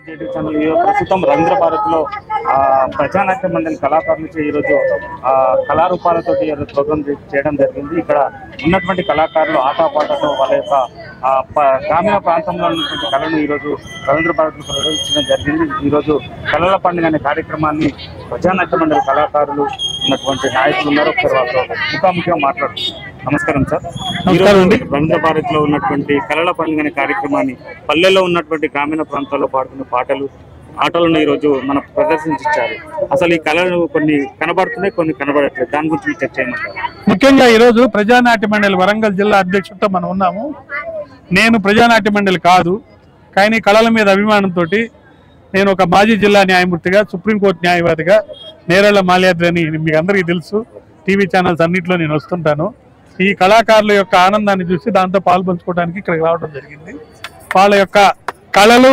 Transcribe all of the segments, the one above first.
YouTube channel ప్రస్తుతం రవీంద్ర భారత్ లో ప్రజానాట్య మండలి కళాకారులచే ఈరోజు కళారూపాలతో ప్రోగ్రాం చేయడం జరిగింది. ఇక్కడ ఉన్నటువంటి కళాకారులు ఆటపాటతో వాళ్ళ యొక్క గ్రామీణ ప్రాంతంలో ఉన్నటువంటి కళను ఈరోజు రవీంద్ర భారత్ ప్రదర్శించడం జరిగింది. ఈరోజు కళల పండుగ అనే కార్యక్రమాన్ని ప్రజానాట్య మండలి కళాకారులు ఉన్నటువంటి నాయకులు ఉన్నారు. ఒకసారి వాళ్ళతో ముఖాముఖిగా మాట్లాడుతున్నారు. నమస్కారం సార్. ఈరోజు రవీంద్ర భారత్ లో ఉన్నటువంటి కళల పండుగ అనే కార్యక్రమాన్ని పల్లెల్లో ఉన్నటువంటి గ్రామీణ ప్రాంతాల్లో పాడుతున్న పాటలు ఆటలను ఈరోజు మనం ప్రదర్శించారు. అసలు ఈ కళలు కొన్ని కనబడుతున్నాయి, కొన్ని కనబడట్లేదు. దాని గురించి చర్చ చేయమంటారు. ముఖ్యంగా ఈరోజు ప్రజానాట్య మండలి వరంగల్ జిల్లా అధ్యక్షుడితో మనం ఉన్నాము. నేను ప్రజానాట్య మండలి కాదు, కానీ కళల మీద అభిమానంతో నేను ఒక మాజీ జిల్లా న్యాయమూర్తిగా, సుప్రీంకోర్టు న్యాయవాదిగా నేరేళ్ల మాల్యాద్రి అని మీకు అందరికీ తెలుసు, టీవీ ఛానల్స్ అన్నింటిలో నేను వస్తుంటాను. ఈ కళాకారుల యొక్క ఆనందాన్ని చూసి దాంతో పాల్పంచుకోవడానికి ఇక్కడికి రావడం జరిగింది. వాళ్ళ యొక్క కళలు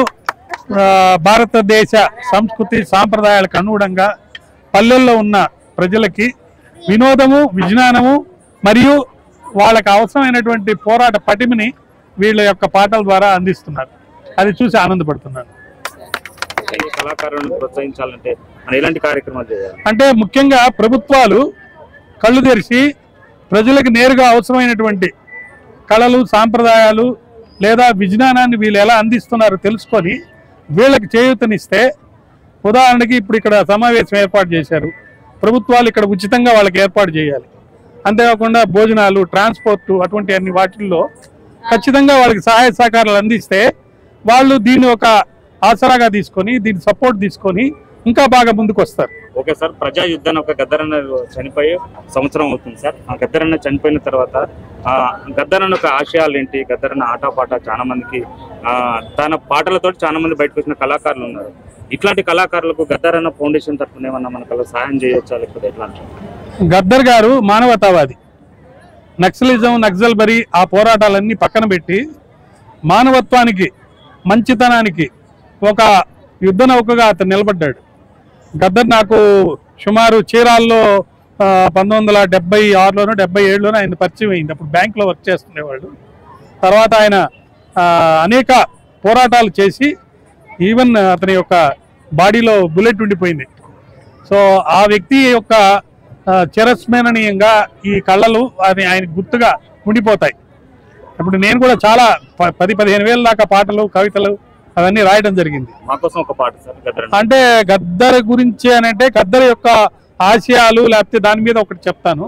భారతదేశ సంస్కృతి సాంప్రదాయాలకు అనుగుణంగా పల్లెల్లో ఉన్న ప్రజలకి వినోదము, విజ్ఞానము మరియు వాళ్ళకి అవసరమైనటువంటి పోరాట పటిమని వీళ్ళ యొక్క పాటల ద్వారా అందిస్తున్నారు. అది చూసి ఆనందపడుతున్నాను. కళాకారులను ప్రోత్సహించాలంటే ఎలాంటి కార్యక్రమాలు చేయాలి అంటే ముఖ్యంగా ప్రభుత్వాలు కళ్ళు తెరిచి ప్రజలకు నేరుగా అవసరమైనటువంటి కళలు, సాంప్రదాయాలు లేదా విజ్ఞానాన్ని వీళ్ళు ఎలా అందిస్తున్నారో తెలుసుకొని వీళ్ళకి చేయూతనిస్తే, ఉదాహరణకి ఇప్పుడు ఇక్కడ సమావేశం ఏర్పాటు చేశారు, ప్రభుత్వాలు ఇక్కడ ఉచితంగా వాళ్ళకి ఏర్పాటు చేయాలి. అంతేకాకుండా భోజనాలు, ట్రాన్స్పోర్టు అటువంటి అన్ని వాటిల్లో ఖచ్చితంగా వాళ్ళకి సహాయ సహకారాలు అందిస్తే వాళ్ళు దీన్ని ఒక ఆసరాగా తీసుకొని, దీన్ని సపోర్ట్ తీసుకొని ఇంకా బాగా ముందుకు వస్తారు. Okay sir. ప్రజా యుద్ధాన్ని ఒక గద్దరన్న చనిపోయి సంవత్సరం అవుతుంది సార్. ఆ గద్దరన్న చనిపోయిన తర్వాత గద్దరన్న ఒక ఆశయాలు ఏంటి, గద్దరన్న ఆటపాట చాలా మందికి తన పాటలతో చాలా మంది బయటకు వచ్చిన కళాకారులు ఉన్నారు. ఇట్లాంటి కళాకారులకు గద్దరన్న ఫౌండేషన్ తరఫున ఏమన్నా మనకు సహాయం చేయొచ్చా, లేకపోతే ఎట్లా? గద్దర్ గారు మానవతావాది. నక్సలిజం, నక్సల్బరీ ఆ పోరాటాలన్నీ పక్కన పెట్టి మానవత్వానికి, మంచితనానికి ఒక యుద్ధ నౌకగా అతను నిలబడ్డాడు. గద్దర్ నాకు సుమారు చీరాల్లో 1976లోనో 77లోనో ఆయన పరిచయం అయింది. అప్పుడు బ్యాంకులో వర్క్ చేస్తుండేవాడు. తర్వాత ఆయన అనేక పోరాటాలు చేసి ఈవెన్ అతని యొక్క బాడీలో బుల్లెట్ ఉండిపోయింది. సో ఆ వ్యక్తి యొక్క చిరస్మరణీయంగా ఈ కళలు అది ఆయనకు గుర్తుగా ఉండిపోతాయి. ఇప్పుడు నేను కూడా చాలా 10-15 వేల దాకా పాటలు, కవితలు అవన్నీ రాయడం జరిగింది. మాకోసం ఒక పాట సార్. అంటే గద్దర్ గురించి అని అంటే గద్దర్ యొక్క ఆశయాలు లేకపోతే దాని మీద ఒకటి చెప్తాను.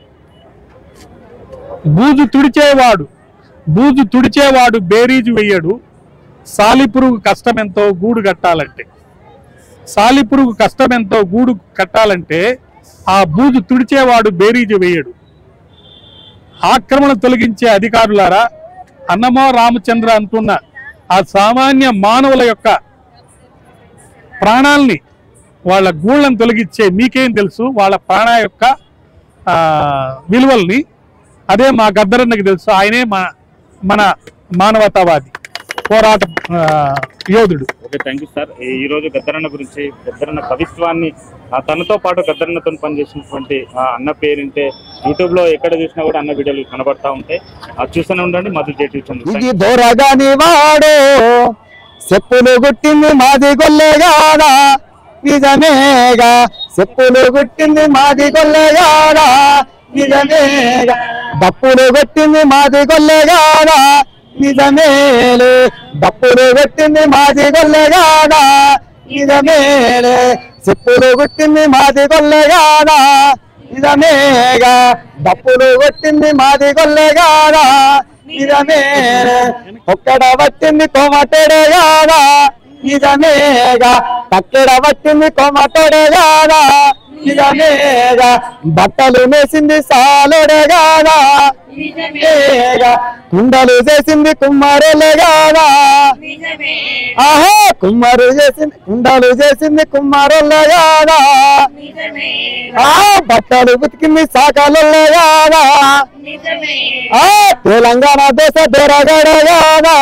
బూజు తుడిచేవాడు బేరీజు వెయ్యడు, సాలిపురుగు కష్టమెంతో గూడు కట్టాలంటే. సాలిపురుగు కష్టమెంతో గూడు కట్టాలంటే ఆ బూజు తుడిచేవాడు బేరీజు వేయడు. ఆక్రమణ తొలగించే అధికారులారా, అన్నమో రామచంద్ర అంటున్న ఆ సామాన్య మానవుల యొక్క ప్రాణాలని, వాళ్ళ గూళ్ళను తొలగించే మీకేం తెలుసు వాళ్ళ ప్రాణ యొక్క విలువల్ని? అదే మా గద్దరన్నకి తెలుసు. ఆయనే మన మానవతావాది, పోరాట యోధుడు. Okay, thank you sir. ఈ రోజు గద్దరన్న గురించి, గద్దరన్న కవిత్వాన్ని తనతో పాటు గద్దరన్నతో పనిచేసినటువంటి అన్న పేరుంటే యూట్యూబ్ లో ఎక్కడ చూసినా కూడా అన్న వీడియోలు కనబడతా ఉంటాయి. చూస్తూనే ఉండండి మధు టీవీ ఛానల్. చెప్పులు గుట్టింది మాది గొల్లెగాడా నిజమేగా, చెప్పులు గుట్టింది మాది గొల్లెగాడా నిజమేగా, డప్పులు కొట్టింది మాది గొల్లెగాడా నిజమేలే, డప్పులు కొట్టింది మాది గొల్లెగాడా నిజమేలే, చెప్పులు గుట్టింది మాది గొల్లెగాడా నిజమేగా, డప్పులు కొట్టింది మాది గొల్లెగాడా నిజమేలే, ఒక్కడ పట్టింది కొమటెడగాడా నిజమేగా, పక్కెడ పట్టింది కొమటెడగాడా నిజమేగా, బట్టలు వేసింది సాలెడగాడా నిజమేగా, కుండలు చేసింది కుమ్మరులగాడా, ఆహా కుమ్మరు చేసింది కుండలు చేసింది కుమ్మరులగాడా, ఆ బట్టలు ఉతికింది సాకలుగాడా, ఆ తెలంగాణ దేశ దొరగడగాడా,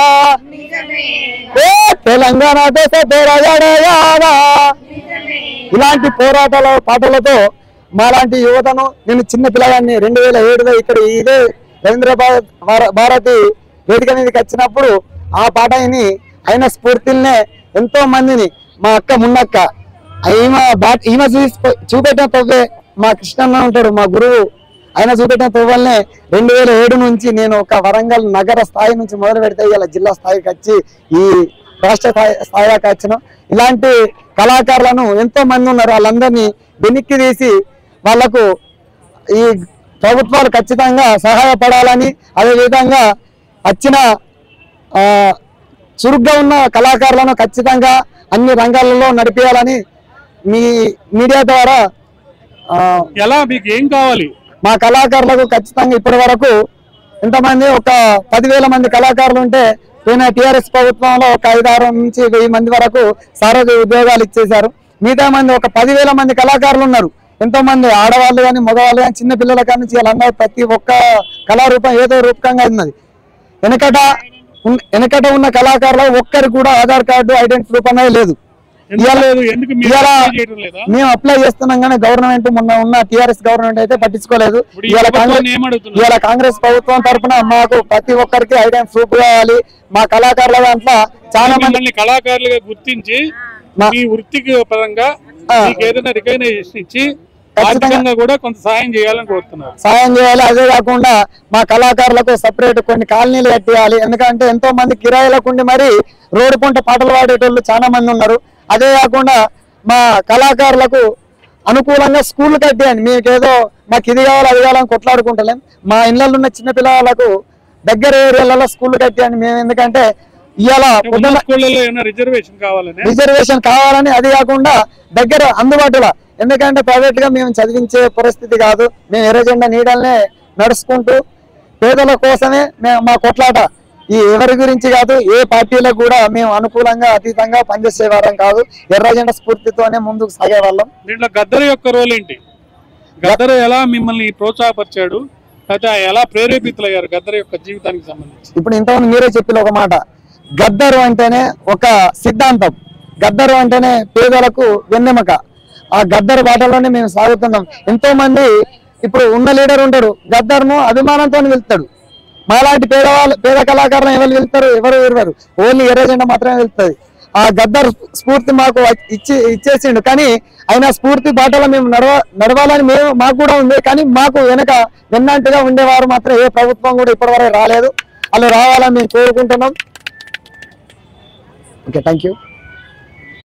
తెలంగాణ దేశ దొరగడగాడా. ఇలాంటి పోరాటాల పాటలతో మాలాంటి యువతను, నేను చిన్న పిల్లగాన్ని 2007లో ఇక్కడ ఇదే రవీంద్ర భారతి వేదిక మీదకి వచ్చినప్పుడు ఆ పాట అయిన స్ఫూర్తినే ఎంతో మందిని మా అక్క మున్నక్క ఈమె చూపెట్టిన తవ్వే మా కృష్ణన్న ఉంటాడు మా గురువు, ఆయన చూపెట్టిన తవ్వల్నే 2007 నుంచి నేను ఒక వరంగల్ నగర స్థాయి నుంచి మొదలు పెడితే ఇలా జిల్లా స్థాయికి వచ్చి ఈ రాష్ట్ర స్థాయికి వచ్చిన ఇలాంటి కళాకారులను ఎంతో మంది ఉన్నారు. వాళ్ళందరినీ వెనక్కి తీసి వాళ్లకు ఈ ప్రభుత్వాలు ఖచ్చితంగా సహాయపడాలని, అదేవిధంగా వచ్చిన చురుగ్గా ఉన్న కళాకారులను ఖచ్చితంగా అన్ని రంగాలలో నడిపేయాలని మీ మీడియా ద్వారా ఎలా మీకు ఏం కావాలి? మా కళాకారులకు ఖచ్చితంగా ఇప్పటి వరకు ఎంతమంది ఒక 10,000 మంది కళాకారులు ఉంటే పోయిన టీఆర్ఎస్ ప్రభుత్వంలో ఒక 5-6 నుంచి 1000 మంది వరకు సారథి ఉద్యోగాలు ఇచ్చేశారు. మిగతా మంది ఒక 10,000 మంది కళాకారులు ఉన్నారు. ఎంతో మంది ఆడవాళ్ళు కానీ మగవాళ్ళు కానీ చిన్న పిల్లల కానీ వీళ్ళందరూ ప్రతి ఒక్క కళారూపం ఏదో రూపకంగా ఉన్నది. వెనకట ఉన్న కళాకారులు ఒక్కరు కూడా ఆధార్ కార్డు ఐడెంటిటీ రూపం అనేది లేదు. మేము అప్లై చేస్తున్నాం కానీ గవర్నమెంట్ మొన్న ఉన్న టీఆర్ఎస్ గవర్నమెంట్ అయితే పట్టించుకోలేదు. ఇవాళ కాంగ్రెస్ ప్రభుత్వం తరఫున మాకు ప్రతి ఒక్కరికి ఐడెంటిటీ ప్రూఫ్ కావాలి. మా కళాకారుల దాంట్లో చాలా మంది కళాకారులుగా గుర్తించి మీ వృత్తికి పరంగా ఏదైనా రికగ్నైజేషన్ ఇచ్చి ఖచ్చితంగా కూడా కొంత సాయం చేయాలని కోరుతున్నారు. సాయం చేయాలి. అదే కాకుండా మా కళాకారులకు సపరేట్ కొన్ని కాలనీలు కట్టియాలి. ఎందుకంటే ఎంతో మంది కిరాయిలకు ఉండి మరి రోడ్డు పంట పాటలు పాడేటోళ్ళు చాలా మంది ఉన్నారు. అదే కాకుండా మా కళాకారులకు అనుకూలంగా స్కూళ్ళు కట్టియండి. మీకేదో మాకు ఇది కావాలి అది కావాలని కొట్లాడుకుంటలేం. మా ఇళ్ళల్లో ఉన్న చిన్న పిల్లలకు దగ్గర ఏరియాలలో స్కూళ్ళు కట్టియండి మేము. ఎందుకంటే ఇవాళ రిజర్వేషన్ కావాలని, అది కాకుండా దగ్గర అందుబాటులో, ఎందుకంటే ప్రైవేట్ గా మేము చదివించే పరిస్థితి కాదు. మేము ఎర్రజెండా నీడల్నే నడుచుకుంటూ పేదల కోసమే మా కొట్లాట. ఈ ఎవరి గురించి కాదు, ఏ పార్టీలకు కూడా మేము అనుకూలంగా అతీతంగా పనిచేసేవారం కాదు. ఎర్రజెండా స్ఫూర్తితోనే ముందుకు సాగేవాళ్ళం. దీంట్లో గద్దర్ యొక్క రోల్ ఏంటి? గద్దర్ ఎలా మిమ్మల్ని ప్రోత్సాహపరిచాడు, ఎలా ప్రేరేపితులయ్యారు గద్దర్ యొక్క జీవితానికి సంబంధించి? ఇప్పుడు ఇంతమంది మీరే చెప్పిన ఒక మాట, గద్దరు అంటేనే ఒక సిద్ధాంతం, గద్దరు అంటేనే పేదలకు వెన్నెముక. ఆ గద్దరు బాటలోనే మేము సాగుతున్నాం. ఎంతో మంది ఇప్పుడు ఉన్న లీడర్ ఉంటాడు, గద్దర్ను అభిమానంతో వెళ్తాడు. మాలాంటి పేద కళాకారులను ఎవరు వెళ్తారు? ఎవరు ఇవ్వరు. ఓన్లీ ఎర్రజెండా మాత్రమే వెళ్తుంది. ఆ గద్దర్ స్ఫూర్తి మాకు ఇచ్చేసిండు. కానీ ఆయన స్ఫూర్తి బాటలో మేము నడవాలని మాకు కూడా ఉంది. కానీ మాకు వెన్నంటుగా ఉండేవారు మాత్రం ఏ ప్రభుత్వం కూడా ఇప్పటివరకు రాలేదు. అలా రావాలని మేము కోరుకుంటున్నాం. Okay, thank you.